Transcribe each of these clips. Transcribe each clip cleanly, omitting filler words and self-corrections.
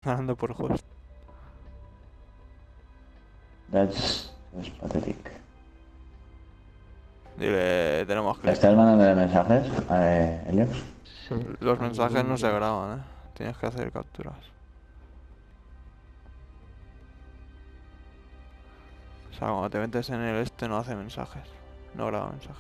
Ganando por host. That's pathetic. Dile, tenemos clip. ¿Estás mandando mensajes, Eliox? Sí. Los mensajes no se graban, Tienes que hacer capturas. O sea, cuando te metes en el este no hace mensajes. No graba mensajes.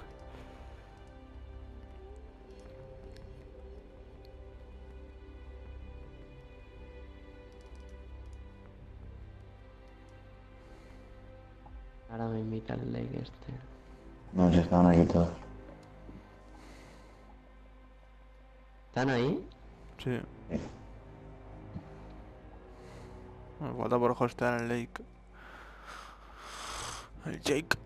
Ahora me invita el like este. No, si estaban aquí todos. ¿Están ahí? Sí. Sí. Me falta por hostear el Lake. El Jake.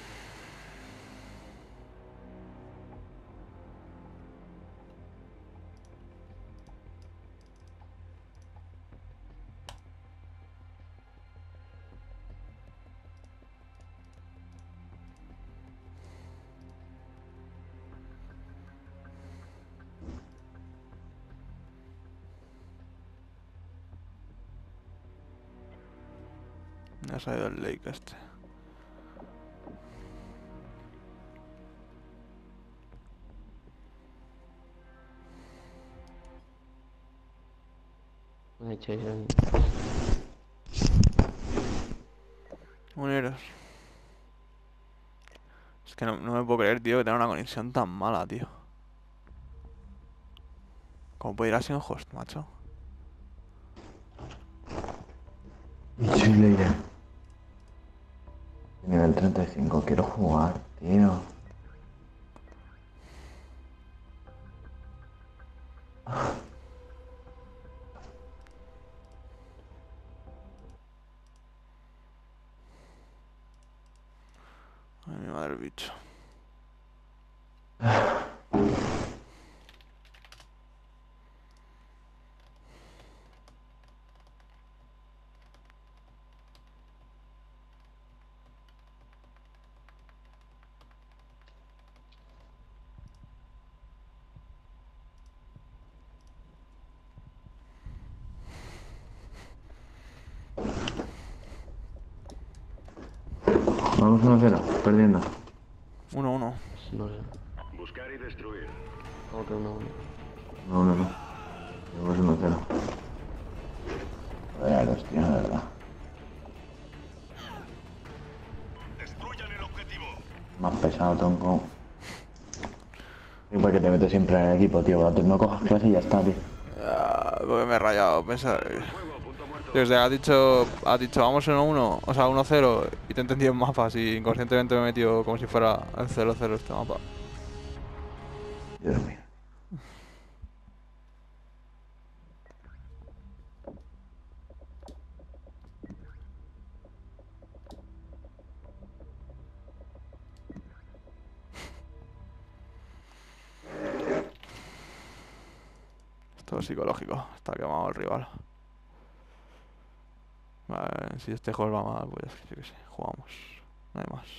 Me ha salido el Lake este. Me he hecho yo. Uniros. Es que no me puedo creer, tío, que tenga una conexión tan mala, tío. ¿Cómo puede ir así un host, macho? Chile. Nivel 35, quiero jugar, tío. Ay, mi madre el bicho. Vamos 1-0, perdiendo. 1-1. No sé. Buscar y destruir. Como que uno. No. Vamos 1-0. Joder, hostia, la verdad. Destruyan el objetivo. Más pesado, tonco. ¿Y por qué te metes siempre en el equipo, tío? No cojas clase y ya está, tío. Porque me he rayado. Pensar. Fuego, punto muerto. Desde ha dicho vamos 1-1, o sea 1-0 y te he entendido en mapas y inconscientemente me he metido como si fuera el 0-0 este mapa. Dios mío. Esto es psicológico, está quemado el rival. Vale, si este juego va mal, pues yo qué sé, jugamos. No hay más.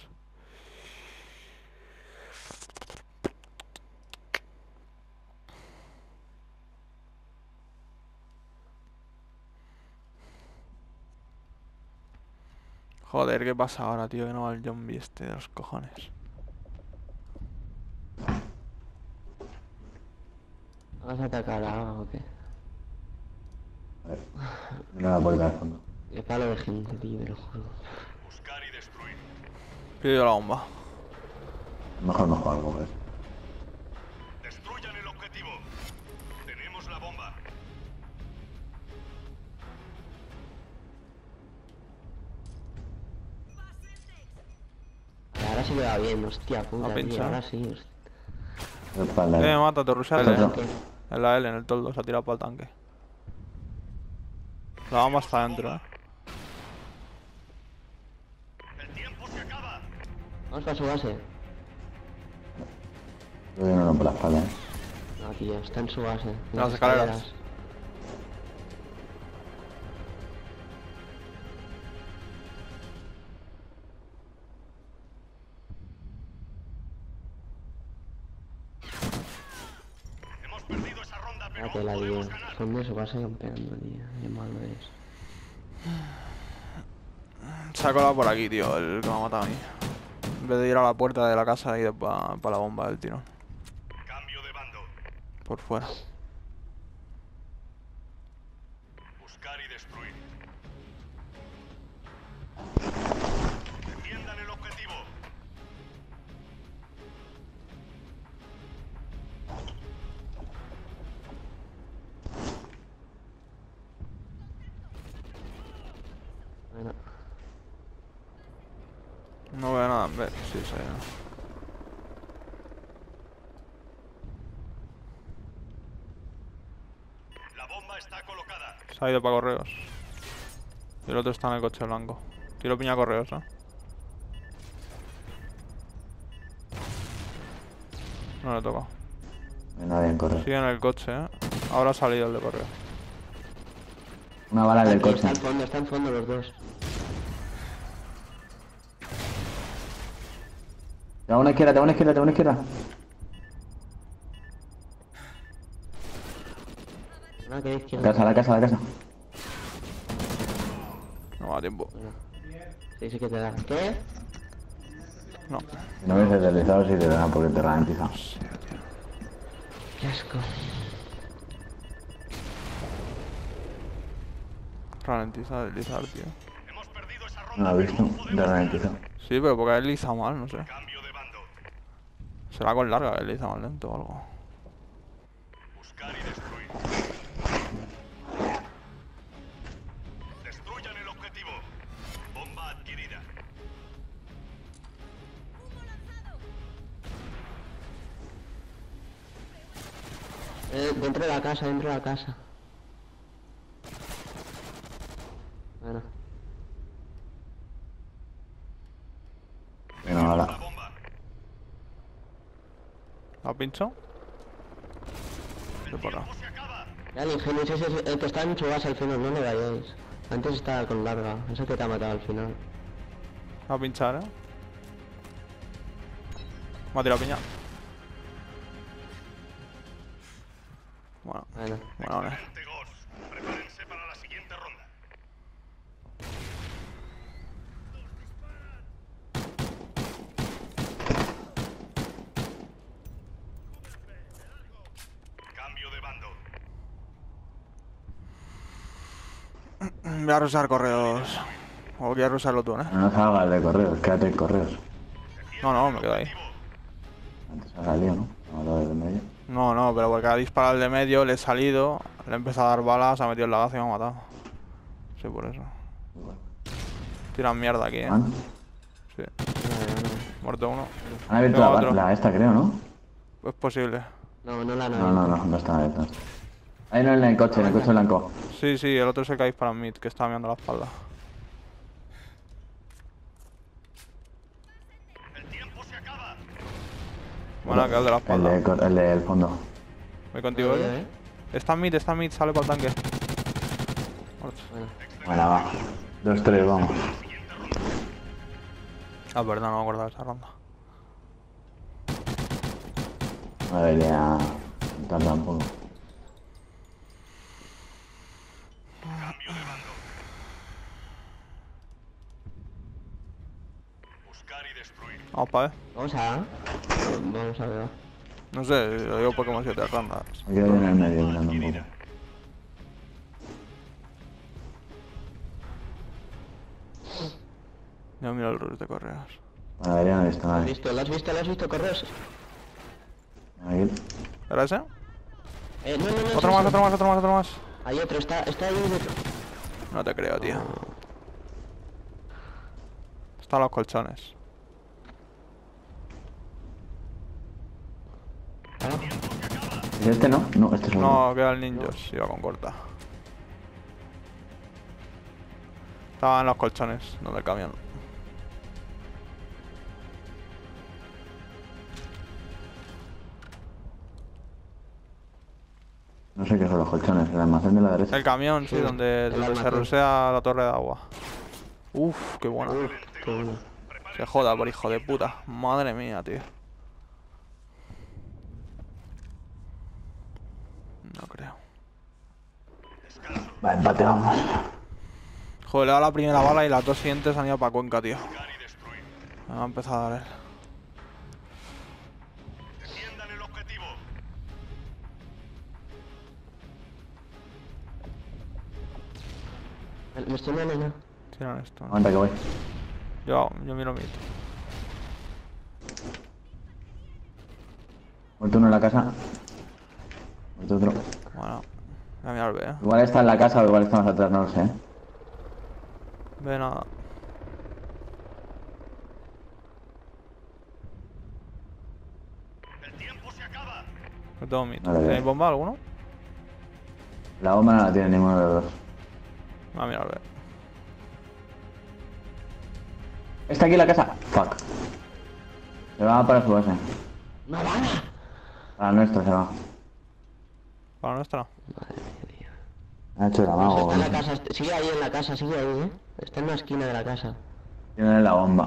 Joder, ¿qué pasa ahora, tío? Que no va el zombie este de los cojones. ¿Vas a atacar a o qué? A ver. Mira la puerta al fondo. Qué palo de gente, tío, te lo juro. Buscar y destruir. Pido la bomba. Mejor no jugar, ¿ves? Destruyan el objetivo. Tenemos la bomba. Ahora sí me va bien, hostia puta, tío. pinchado. Ahora sí, hostia. Espalda. Me mata, Torrusel, Otro. En la L, en el toldo, se ha tirado para el tanque. La bomba está dentro, El tiempo se acaba. Vamos para su base. Yo no por la espalda, No, tío, está en su base. En Las escaleras. Hemos perdido esa ronda, pero Ah, aún que la tío. podemos ganar. Son de su base campeando, tío. Qué malo es. Se ha colado por aquí, tío, el que me ha matado a mí. En vez de ir a la puerta de la casa y ir para la bomba del tirón. Cambio de bando. Por fuera. Buscar y destruir. Defiendan el objetivo. Bueno, No veo nada, hombre. Sí, sí. La bomba está colocada. Se ha ido para correos. Y el otro está en el coche blanco. Tiro piña a correos, ¿eh? No le toca. No hay nadie en correo. Sigue en el coche, ¿eh? Ahora ha salido el de correo. Una bala del aquí coche. está en fondo los dos. Te hago una izquierda, te hago una izquierda, te hago una izquierda. Ah, que La izquierda. casa, la casa, la casa. No me da tiempo. Bueno. Sí, sí que te da. ¿Qué? No. Si no hubieses deslizado, sí te da porque te ralentiza. Qué asco. Ralentiza, deslizar, tío. Hemos perdido esa ronda. No lo he visto, pero te podemos ralentiza. Sí, pero porque ha deslizado mal, no sé. Cambio de bando. Será con larga, desliza más lento o algo. Buscar y destruir. Destruyan el objetivo. Bomba adquirida. Dentro de la casa, dentro de la casa. Bueno, Venga, La bala. bomba. ¿La pincho? El De por ahí. tiempo se acaba. ya el ingenio ese es el que está en su base al final, no le vayáis. Antes estaba con larga, ese que te ha matado al final. Va a pinchar, ¿eh? Me ha tirado piña. Bueno, Bueno, bueno. Excelente, Ghost. Prepárense para la siguiente ronda. Cambio de bando. Voy a rusar correos. O quieres rusarlo tú, ¿eh? No salgas de correos, quédate en correos. No, me quedo ahí. Antes ha salido, ¿no? Ahora desde medio. No, pero porque ha disparado el de medio, le he salido, le he empezado a dar balas, ha metido el lagazo y me ha matado. Sí, por eso. Tiran mierda aquí, ¿Han? Sí. Muerto uno. Han abierto Tengo la, otro. la esta, creo, ¿no? Es posible. no, no la No está abierta. Ahí no, en el coche blanco. Sí, el otro es el que dispara en mid, que está mirando la espalda. El tiempo se acaba. Bueno, que el de la espalda. El del fondo. Voy contigo, ¿eh? Está en mid, sale para el tanque. Muerto. Bueno, va. 2-3, vamos. Ah, perdón, no me acordaba de esa ronda. No debería tarda un poco. Cambio de bando. Buscar y destruir. Vamos para ver. Vamos a ver. No sé, lo digo porque hemos 7 rondas. Me quedo yo en el medio mirando un poco. Yo miro el rush de correos. Bueno, debería no he visto ¿Lo has nadie. visto? ¿Lo has visto correos? Aquí. ¿Era ese? No. Otro más. Hay otro, está ahí otro. No te creo, tío. Están los colchones. ¿Es este no? No, este es otro. No, queda el ninjas, iba con corta. Estaba en los colchones, no del camión. No sé qué son los colchones, el almacén de la derecha. El camión, sí, Sí, donde se almacén. rusea la torre de agua. Uf, qué buena. Qué bueno. Se joda por hijo de puta. Madre mía, tío. No creo. Va, empate, vamos. Joder, le he dado la primera bala y las dos siguientes han ido para Cuenca, tío. Buscar y destruir. Me ha empezado a dar él. Defiendan el objetivo. Me estoy dando ya. Tiran esto. Aguanta que voy. Yo miro mid. Muerto uno en la casa. Muerto otro. Bueno, voy a mirar B, Igual está en la casa o igual está más atrás, no lo sé. Ve nada. El tiempo se acaba. No tengo mid. Vale, ¿Tenéis bien. bomba alguno? La bomba no la tiene ninguno de los dos. Voy a mirar B. Está aquí en la casa. Fuck. Se va para su base. ¡No bala! Para nuestra se va. ¿Para nuestra? Ha hecho la mago. Está en la casa, sigue ahí en la casa, sigue ahí, Está en una esquina de la casa. Tiene la bomba.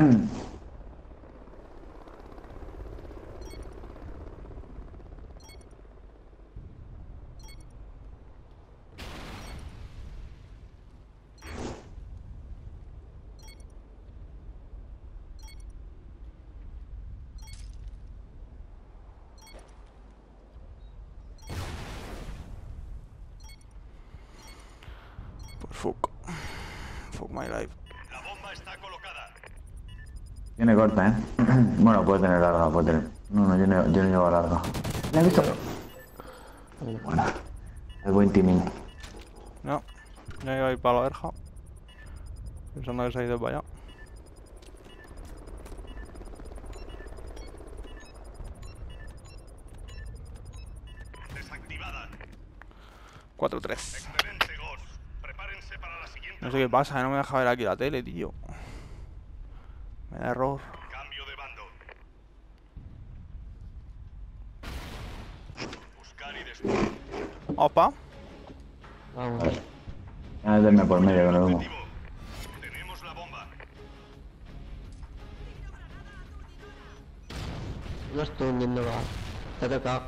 Pues fuck. Fuck my life. La bomba está colocada. Tiene corta, ¿eh? Bueno, puede tener larga, puede tener... No, yo no llevo larga. ¿La he visto? Buena. El buen timing. No. Ya iba a ir para la verja. Pensando que se ha ido para allá. Desactivada. 4-3. Excelente, Ghost. Prepárense para la siguiente. No sé qué pasa, que no me deja ver aquí la tele, tío. Me da error. Cambio de bando. Buscar y destruir. Opa. Vamos. Vale. Ya meterme por medio con el humo. Objetivo. Tenemos la bomba. No estoy hundiendo la... Te ha tocado.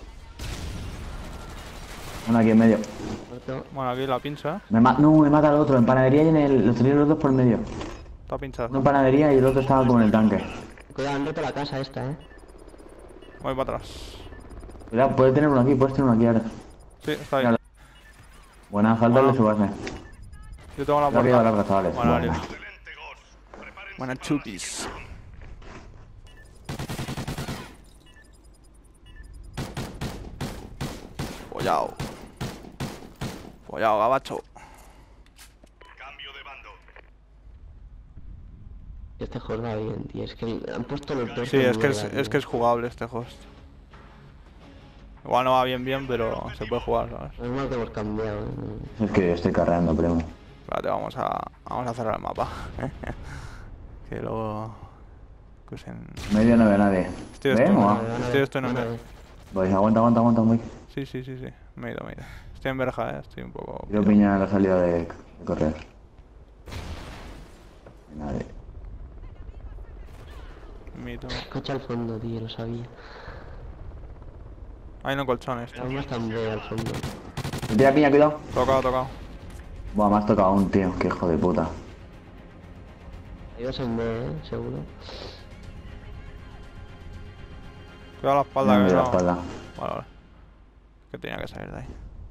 Uno aquí en medio. Muerto. Bueno, aquí la pincha, No, me mata el otro. En panadería y en el... Los tenía los dos por medio. Está pinchada. Uno en panadería y el otro estaba como en el tanque. Cuidado, han roto la casa esta, Voy para atrás. Cuidado, puede tener uno aquí, puedes tener uno aquí ahora. Sí, está ahí. Mira, buena falta Bueno. de su base. Yo tengo la Creo que lleva puerta. larga, chavales. Bueno, Buena. vale. Excelente, Ghost. Prepárense Buena para la chupis. siguiente. Follao. Follao, gabacho. Cambio de bando. Este juego va bien, tío. Es que han puesto los dos. Sí, en es que mierda, es jugable este host. Igual no va bien, pero se puede jugar, ¿sabes? tío. Es más que hemos cambiado, Es que estoy carreando, primo. Espérate, vamos a cerrar el mapa. Que luego... Que usen... Medio no veo a nadie. Estoy ¿Ven o esto, va? estoy en Van a el... ver. Voy, aguanta, voy. Sí. Me he ido. Estoy en verja, estoy un poco... Quiero piñar la salida de correr. Nadie. Mito. Coche al fondo, tío, lo sabía. Hay no colchones, tío. Aún no están B al fondo. Me tira piña, cuidado. Tocado. Buah, me has tocado un tío, qué hijo de puta. Ahí vas en B, seguro. Cuidado la espalda, Me que han no... la espalda. Vale. Que tenía que salir de ahí.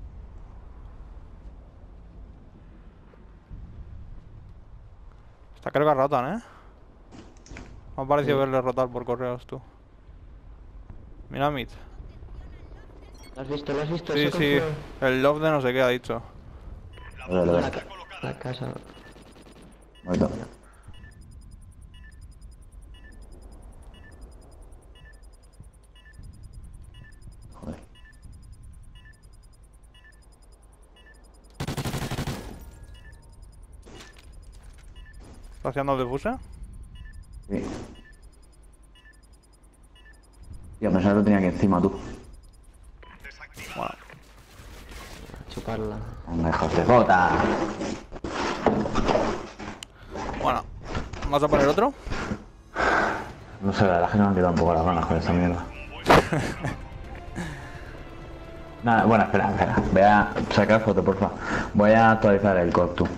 Está creo que rotan, Me ha parecido verle rotar por correos, tú. Mira mid. ¿Lo has visto? ¿Lo has visto? Sí, Ese sí. control. El love de no sé qué ha dicho. La Vale, bomba vale. está colocada. La casa. Muerto. Joder. ¿Está haciendo el defuse? Sí. Tío, pensaba que lo tenía aquí encima, tú. Desactivada. Bueno. Chuparla. Venga, hijos de puta. Bueno. ¿Vas a poner otro? No sé, la verdad es que me han quedado un poco las ganas con esta mierda. Nada, bueno, espera. Voy a sacar foto, porfa. Voy a actualizar el COD, tú.